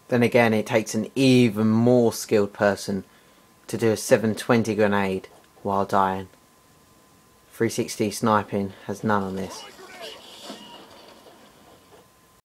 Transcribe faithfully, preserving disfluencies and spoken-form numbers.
Then again, it takes an even more skilled person to do a seven twenty grenade while dying. three sixty sniping has none on this.